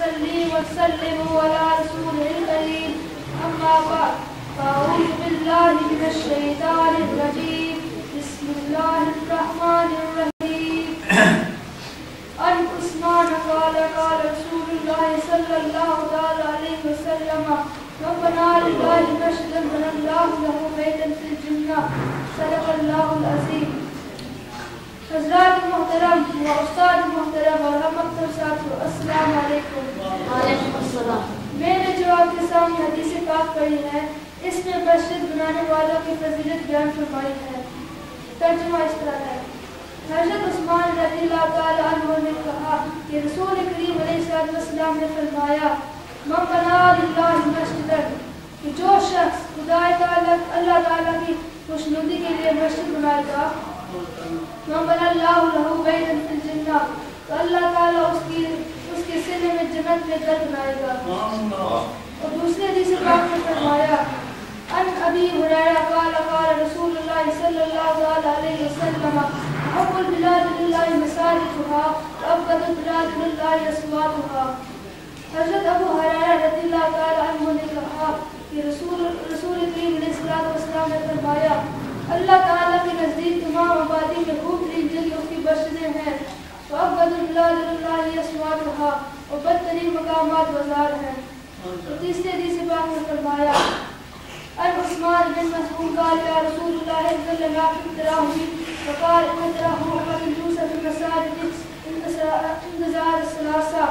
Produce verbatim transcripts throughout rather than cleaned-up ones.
نصلي ونسلم على رسوله الكريم أما بعد فأعوذ بالله من الشيطان الرجيم بسم الله الرحمن الرحيم عن عثمان قال قال رسول الله صلى الله عليه وسلم من بنى لله مسجدا بنى الله له بيتا في الجنة صدق الله العظيم. حضرات محترم و استاد محترم اور ہم اکثر ساتھیوں، السلام علیکم. وعلیکم السلام. میں نے جو آپ کے سامنے حدیث پاک پڑھی ہے اس میں مسجد بنانے والوں کی فضیلت بیان فرمائی ہے. ترجمہ اس طرح ہے: حضرت عثمان رضی اللہ تعالی عنہ نے کہا کہ رسول کریم علیہ السلام نے فرمایا من بنا للہ مسجدا، کہ جو شخص خدا تعالی اللہ تعالی کی خوشنودی کے لیے مسجد بنائے گا، من بنا اللہ لہ بیتا فی الجنہ، تو اللہ تعالی اس کی اس کے سینے میں جنت میں گھر بنائے گا. اور دوسرے حدیث پاک میں فرمایا ان ابی ہریرہ قال قال رسول اللہ صلی اللہ علیہ وسلم احب البلاد للہ مساجدها وابغض البلاد للہ اسواقها. حضرت ابو ہریرہ رضی اللہ تعالی عنہ نے کہا کہ رسول رسول کریم علیہ السلام نے فرمایا اللہ تعالی کے نزدیک تمام آبادی میں خوب ترین جگہ اس کی مسجدیں ہیں، وابغض البلاد للہ اسواقها، اور بدترین مقامات بازار ہیں. تو تیسرے حدیث پاک میں فرمایا ان عثمان بن مسعود قال یا رسول اللہ صلی اللہ علیہ وسلم فقال ان تراہم وقت یوسف المساجد انتظار الثلاثہ.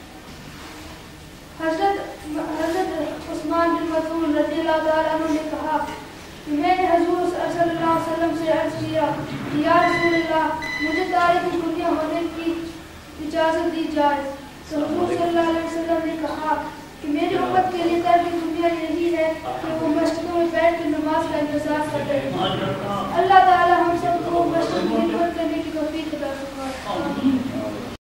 حضرت حضرت عثمان بن مسعود رضی اللہ تعالیٰ عنہ نے کہا کہ میں نے حضور صلی اللہ علیہ وسلم سے عرض کیا کہ یا رسول اللہ مجھے تاریخ دنیا ہونے کی اجازت دی جائے. تو حضور صلی اللہ علیہ وسلم نے کہا کہ میری امت کے لیے تاریخ دنیا یہی ہے کہ وہ مسجدوں میں بیٹھ کر نماز کا انتظار کرتے ہیں. اللہ